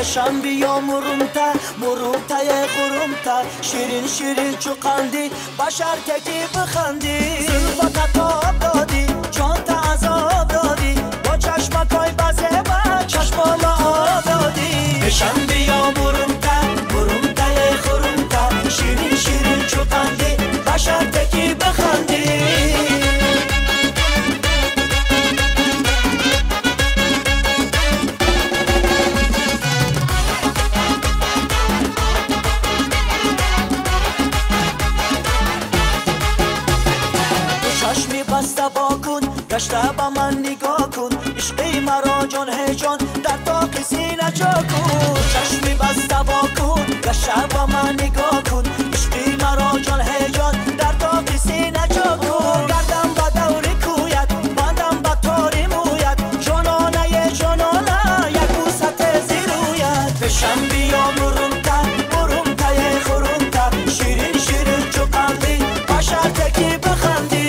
بشم بیا مرمتا مرمتای خورمتا شیرین شیرین چقندی بشر تکی بخندی زلفت تاب دادی جان تا عذاب دادی با چشمکای بزه با چشمام آب دادی بشم بیا مرمتا مرمتای خورمتا شیرین شیرین چقندی بشر تکی بخندی بسته با کن گشته با من نگاه کن عشقی مرا جان هیجان در طاق سینه جا کن چشمی بسته با کن گشته با من نگاه کن عشقی مرا جان هیجان در طاق سینه جا کن گردم با دور کویت بندم با تاری مویت جانانه جانانه یک بوست زیرویت بشم بیا مرمتا مرمتای خورمتا شیرین شیرین چقندی بشر تکی بخندی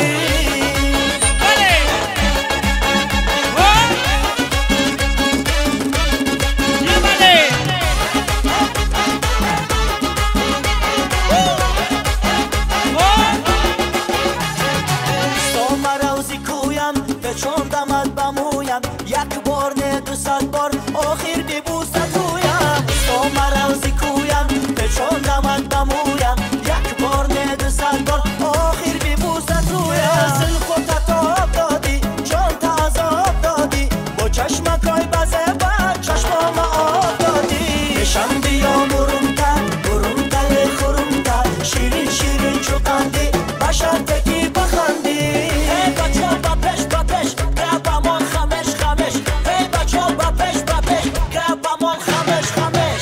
چون دمت بمویم یک بار نه 200 بار آخر ببوست رویم تو مرزی کویم به چون دمت بمویم یک بار نه 200 بار آخر ببوست رویم زلفت تاب دادی جان تا عذاب دادی با چشمکای بزه با چشمام آب دادی بشم بیا مرمتا مرمتای خورمتا شیرین شیرین چقندی بشر تکی بخندی ای بچه با پش با پش گربمان خمش خمش ای بچه با پش با پش گربمان خمش خمش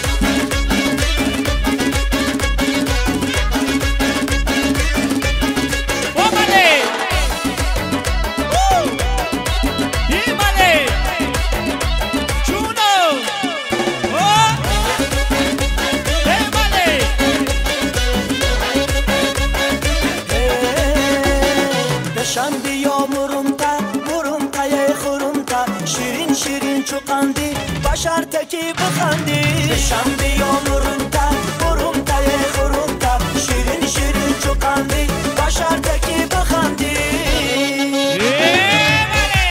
اومده ایمانه جونو ایمانه بشم بیا مرمتا مرمتای خورمتا شیرین شیرین چقندی بشر تکی بخندی بشم بیا مرمتا مرمتای خورمتا شیرین شیرین چقندی بشر تکی بخندی